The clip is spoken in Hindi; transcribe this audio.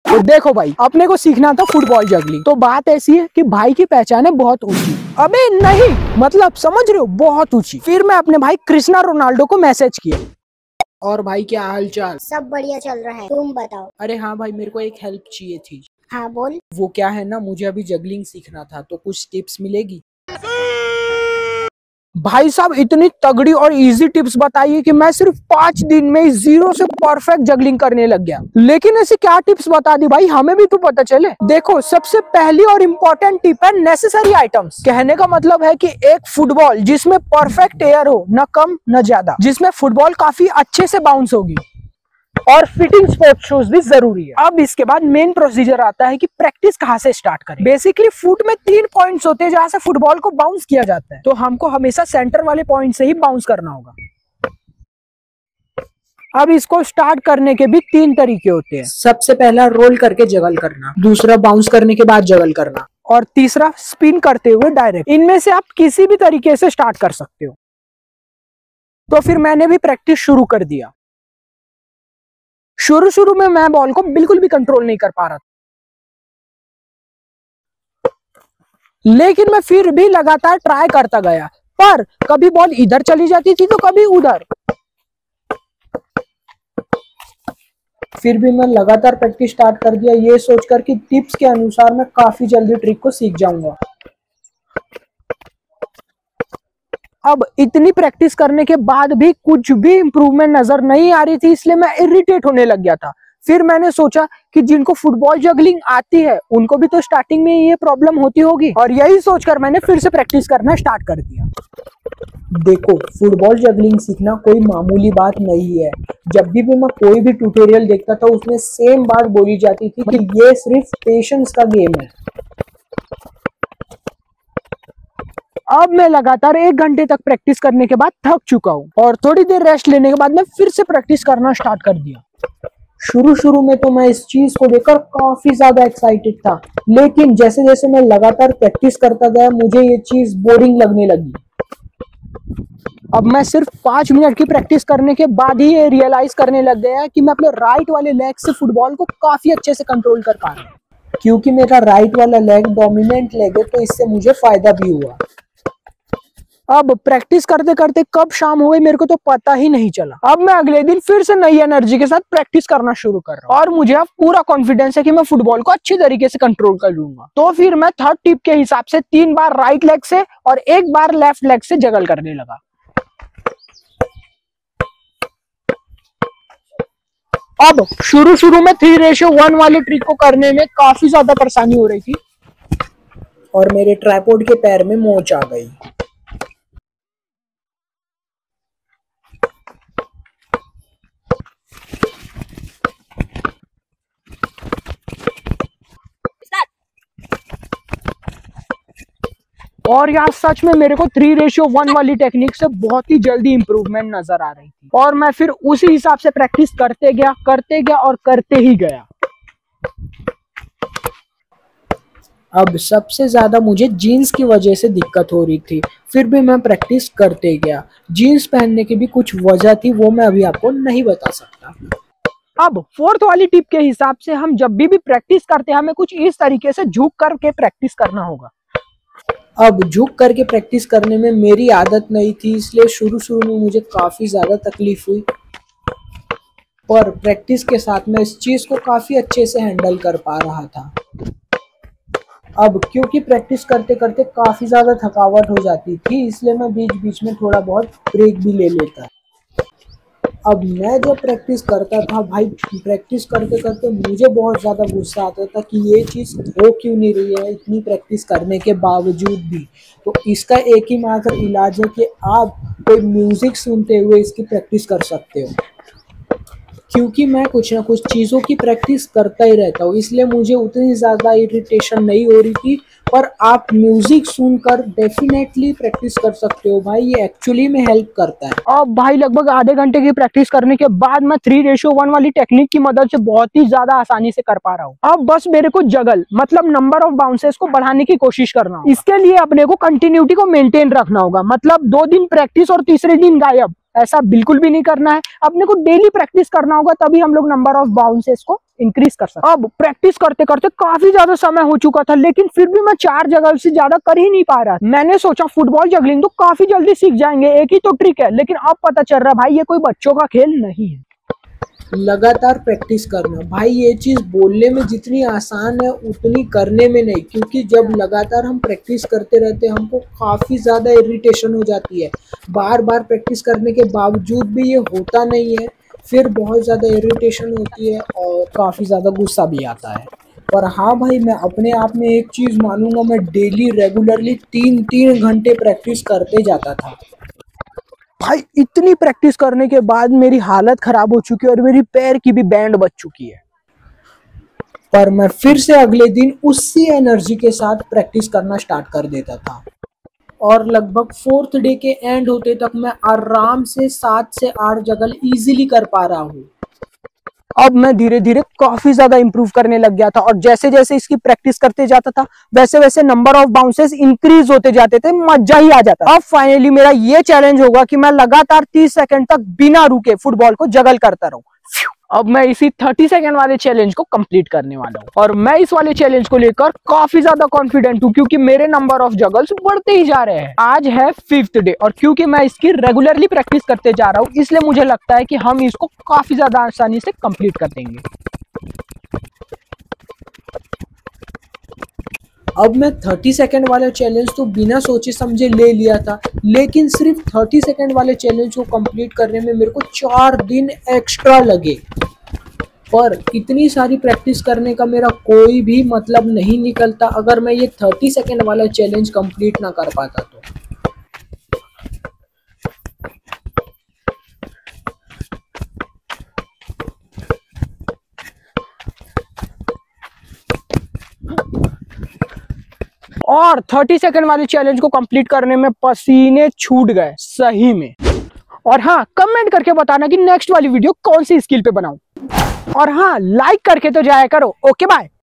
तो देखो भाई, अपने को सीखना था फुटबॉल जगलिंग। तो बात ऐसी है कि भाई की पहचान है बहुत ऊंची। अबे नहीं, मतलब समझ रहे हो, बहुत ऊंची। फिर मैं अपने भाई क्रिस्टियानो रोनाल्डो को मैसेज किया। और भाई क्या हाल चाल? सब बढ़िया चल रहा है, तुम बताओ। अरे हाँ भाई, मेरे को एक हेल्प चाहिए थी। हाँ बोल। वो क्या है ना, मुझे अभी जगलिंग सीखना था, तो कुछ टिप्स मिलेगी? भाई साहब, इतनी तगड़ी और इजी टिप्स बताइए कि मैं सिर्फ 5 दिन में ही 0 से परफेक्ट जगलिंग करने लग गया। लेकिन ऐसे क्या टिप्स बता दी भाई, हमें भी तो पता चले। देखो, सबसे पहली और इम्पोर्टेंट टिप है नेसेसरी आइटम्स। कहने का मतलब है कि एक फुटबॉल जिसमें परफेक्ट एयर हो, न कम न ज्यादा, जिसमें फुटबॉल काफी अच्छे से बाउंस होगी, और फिटिंग स्पोर्ट्स शूज भी जरूरी है। अब इसके बाद मेन प्रोसीजर आता है कि प्रैक्टिस कहाँ से स्टार्ट करें। बेसिकली फुट में 3 पॉइंट्स होते हैं जहां से फुटबॉल को बाउंस किया जाता है, तो हमको हमेशा सेंटर वाले पॉइंट से ही बाउंस करना होगा। अब इसको स्टार्ट करने के भी 3 तरीके होते हैं। सबसे पहला रोल करके जगल करना, दूसरा बाउंस करने के बाद जगल करना, और तीसरा स्पिन करते हुए डायरेक्ट। इनमें से आप किसी भी तरीके से स्टार्ट कर सकते हो। तो फिर मैंने भी प्रैक्टिस शुरू कर दिया। शुरू में मैं बॉल को बिल्कुल भी कंट्रोल नहीं कर पा रहा था, लेकिन मैं फिर भी लगातार ट्राई करता गया। पर कभी बॉल इधर चली जाती थी तो कभी उधर। फिर भी मैं लगातार प्रैक्टिस स्टार्ट कर दिया, ये सोचकर कि टिप्स के अनुसार मैं काफी जल्दी ट्रिक को सीख जाऊंगा। अब इतनी प्रैक्टिस करने के बाद भी कुछ भी इंप्रूवमेंट नजर नहीं आ रही थी, इसलिए मैं इरिटेट होने लग गया था। फिर मैंने सोचा कि जिनको फुटबॉल जगलिंग आती है उनको भी तो स्टार्टिंग में ये प्रॉब्लम होती होगी, और यही सोचकर मैंने फिर से प्रैक्टिस करना स्टार्ट कर दिया। देखो, फुटबॉल जगलिंग सीखना कोई मामूली बात नहीं है। जब भी मैं कोई भी ट्यूटोरियल देखता था, उसमें सेम बात बोली जाती थी कि ये सिर्फ पेशेंस का गेम है। अब मैं लगातार 1 घंटे तक प्रैक्टिस करने के बाद थक चुका हूँ, और थोड़ी देर रेस्ट लेने के बाद मैं फिर से प्रैक्टिस करना स्टार्ट कर दिया। शुरू में तो मैं इस चीज को देखकर काफी ज्यादा एक्साइटेड था, लेकिन जैसे जैसे मैं लगातार प्रैक्टिस करता गया, मुझे ये चीज बोरिंग लगने लगी। अब मैं सिर्फ 5 मिनट की प्रैक्टिस करने के बाद ही ये रियलाइज करने लग गया कि मैं अपने राइट वाले लेग से फुटबॉल को काफी अच्छे से कंट्रोल कर पा रहा हूँ। क्योंकि मेरा राइट वाला लेग डोमिनेंट लेग है, तो इससे मुझे फायदा भी हुआ। अब प्रैक्टिस करते करते कब शाम हो गई मेरे को तो पता ही नहीं चला। अब मैं अगले दिन फिर से नई एनर्जी के साथ प्रैक्टिस करना शुरू कर रहा हूँ, और मुझे अब पूरा कॉन्फिडेंस है कि मैं फुटबॉल को अच्छी तरीके से कंट्रोल कर लूंगा। तो फिर मैं थर्ड टिप के हिसाब से 3 बार राइट लेग से और 1 बार लेफ्ट लेग से जगल करने लगा। अब शुरू में 3:1 वाली ट्रिक को करने में काफी ज्यादा परेशानी हो रही थी, और मेरे ट्राइपॉड के पैर में मोच आ गई। और यार सच में मेरे को 3:1 वाली टेक्निक से बहुत ही जल्दी इंप्रूवमेंट नजर आ रही थी, और मैं फिर उसी हिसाब से प्रैक्टिस करते गया और करते ही गया। अब सबसे ज्यादा मुझे जीन्स की वजह से दिक्कत हो रही थी, फिर भी मैं प्रैक्टिस करते गया। जीन्स पहनने की भी कुछ वजह थी, वो मैं अभी आपको नहीं बता सकता। अब 4th वाली टिप के हिसाब से हम जब भी प्रैक्टिस करते हैं, हमें कुछ इस तरीके से झुक करके प्रैक्टिस करना होगा। अब झुक करके प्रैक्टिस करने में मेरी आदत नहीं थी, इसलिए शुरू में मुझे काफी ज्यादा तकलीफ हुई, पर प्रैक्टिस के साथ मैं इस चीज को काफी अच्छे से हैंडल कर पा रहा था। अब क्योंकि प्रैक्टिस करते करते काफी ज्यादा थकावट हो जाती थी, इसलिए मैं बीच में थोड़ा बहुत ब्रेक भी ले लेता। अब मैं जब प्रैक्टिस करता था भाई, प्रैक्टिस करते करते मुझे बहुत ज़्यादा गुस्सा आता था कि ये चीज़ हो क्यों नहीं रही है इतनी प्रैक्टिस करने के बावजूद भी। तो इसका एक ही मात्र इलाज है कि आप कोई म्यूज़िक सुनते हुए इसकी प्रैक्टिस कर सकते हो। क्योंकि मैं कुछ ना कुछ चीज़ों की प्रैक्टिस करता ही रहता हूँ, इसलिए मुझे उतनी ज़्यादा इरिटेशन नहीं हो रही थी। पर आप म्यूजिक सुनकर डेफिनेटली प्रैक्टिस कर सकते हो भाई, ये एक्चुअली में हेल्प करता है। अब भाई लगभग आधे घंटे की प्रैक्टिस करने के बाद मैं 3:1 वाली टेक्निक की मदद से बहुत ही ज्यादा आसानी से कर पा रहा हूँ। अब बस मेरे को जगल मतलब नंबर ऑफ बाउंसेस को बढ़ाने की कोशिश करना होगा। इसके लिए अपने को कंटिन्यूटी को मेंटेन रखना होगा, मतलब 2 दिन प्रैक्टिस और तीसरे दिन गायब, ऐसा बिल्कुल भी नहीं करना है। अपने को डेली प्रैक्टिस करना होगा, तभी हम लोग नंबर ऑफ बाउंसेस को इंक्रीज कर सकता। अब प्रैक्टिस करते करते काफी ज्यादा समय हो चुका था, लेकिन फिर भी मैं 4 जगल से ज्यादा कर ही नहीं पा रहा। मैंने सोचा फुटबॉल जगलिंग तो काफी जल्दी सीख जाएंगे, एक ही तो ट्रिक है, लेकिन अब पता चल रहा भाई ये कोई बच्चों का खेल नहीं है। लगातार प्रैक्टिस करना भाई, ये चीज बोलने में जितनी आसान है उतनी करने में नहीं, क्योंकि जब लगातार हम प्रैक्टिस करते रहते हैं हमको काफी ज्यादा इरिटेशन हो जाती है। बार बार प्रैक्टिस करने के बावजूद भी ये होता नहीं है, फिर बहुत ज़्यादा इरिटेशन होती है और काफ़ी ज़्यादा गुस्सा भी आता है। पर हाँ भाई, मैं अपने आप में एक चीज़ मानूंगा, मैं डेली रेगुलरली 3-3 घंटे प्रैक्टिस करते जाता था। भाई इतनी प्रैक्टिस करने के बाद मेरी हालत ख़राब हो चुकी है और मेरी पैर की भी बैंड बच चुकी है। पर मैं फिर से अगले दिन उसी एनर्जी के साथ प्रैक्टिस करना स्टार्ट कर देता था और लगभग 4th डे के एंड होते तक मैं आराम से 7 से 8 जगल इजीली कर पा रहा हूँ। अब मैं धीरे धीरे काफी ज्यादा इंप्रूव करने लग गया था और जैसे जैसे इसकी प्रैक्टिस करते जाता था वैसे वैसे नंबर ऑफ बाउंसेस इंक्रीज होते जाते थे, मजा ही आ जाता। अब फाइनली मेरा ये चैलेंज होगा कि मैं लगातार 30 सेकंड तक बिना रुके फुटबॉल को जगल करता रहूं। अब मैं इसी 30 सेकंड वाले चैलेंज को कंप्लीट करने वाला हूँ और मैं इस वाले चैलेंज को लेकर काफी ज्यादा कॉन्फिडेंट हूँ, क्योंकि मेरे नंबर ऑफ जगल्स बढ़ते ही जा रहे हैं। आज है 5th डे और क्योंकि मैं इसकी रेगुलरली प्रैक्टिस करते जा रहा हूँ, इसलिए मुझे लगता है कि हम इसको काफी ज्यादा आसानी से कंप्लीट कर देंगे। अब मैं 30 सेकंड वाला चैलेंज तो बिना सोचे समझे ले लिया था, लेकिन सिर्फ 30 सेकंड वाले चैलेंज को कंप्लीट करने में मेरे को 4 दिन एक्स्ट्रा लगे। पर इतनी सारी प्रैक्टिस करने का मेरा कोई भी मतलब नहीं निकलता अगर मैं ये 30 सेकंड वाला चैलेंज कंप्लीट ना कर पाता तो। और 30 सेकंड वाले चैलेंज को कंप्लीट करने में पसीने छूट गए सही में। और हाँ, कमेंट करके बताना कि नेक्स्ट वाली वीडियो कौन सी स्किल पे बनाऊं। और हाँ, लाइक करके तो जाया करो। Okay bye.